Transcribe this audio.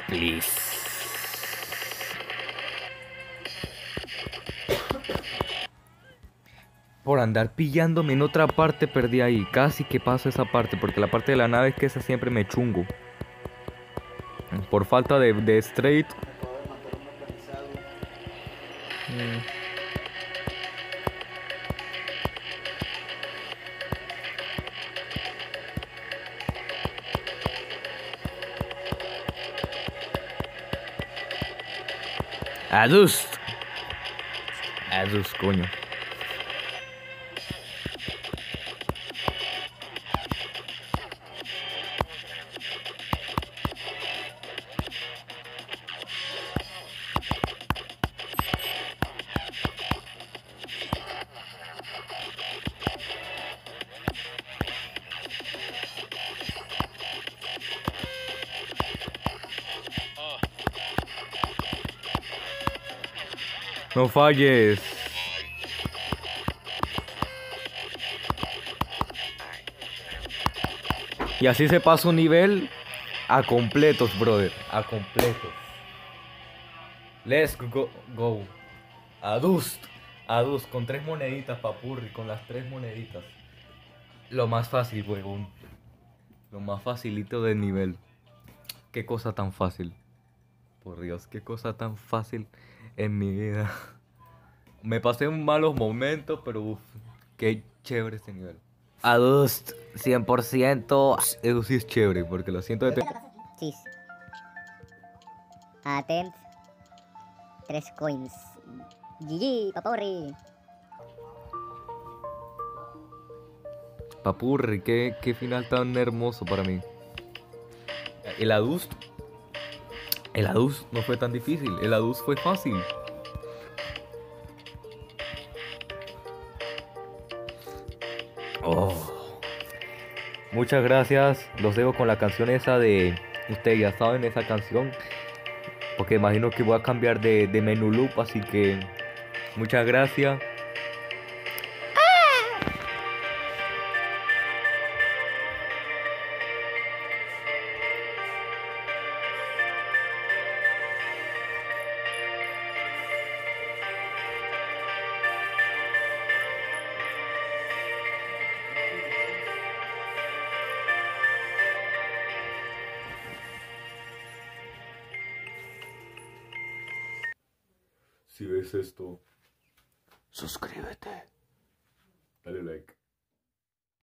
Please. Por andar pillándome en otra parte perdí ahí. Casi que paso esa parte, porque la parte de la nave es que esa siempre me chungo. Por falta de straight. Me acabo de matar un organizado. Mm. Adust. Adust, coño. No falles. Y así se pasa un nivel a completos, brother. A completos. Let's go. Adust. Adust con 3 moneditas, papurri. Con las 3 moneditas. Lo más fácil, huevón. Lo más facilito del nivel. Qué cosa tan fácil. Por Dios, qué cosa tan fácil en mi vida. Me pasé un malos momentos, pero uff, qué chévere este nivel. Adust, 100%. Eso sí es chévere, porque lo siento de... Chis. Attempt. 3 coins. GG, paporri. Papurri, qué final tan hermoso para mí. El Adust. El Adust no fue tan difícil. El Adust fue fácil. Oh. Muchas gracias. Los dejo con la canción esa de... Ustedes ya saben esa canción. Porque imagino que voy a cambiar de menú loop. Así que... Muchas gracias. Si ves esto, suscríbete. Dale like.